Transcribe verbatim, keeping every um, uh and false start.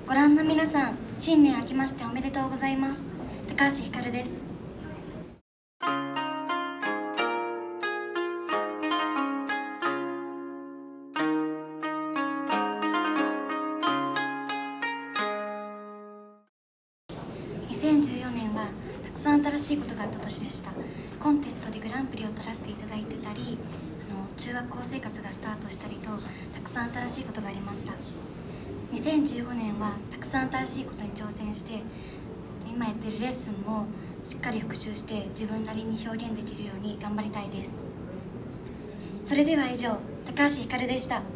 ご覧の皆さん、新年明けましておめでとうございます。高橋ひかるです。にせんじゅうよねんはたくさん新しいことがあった年でした。コンテストでグランプリを取らせていただいてたり、あの中学校生活がスタートしたりと、たくさん新しいことがありました。にせんじゅうごねんはたくさん新しいことに挑戦して、今やってるレッスンもしっかり復習して自分なりに表現できるように頑張りたいです。それでは以上、高橋ひかるでした。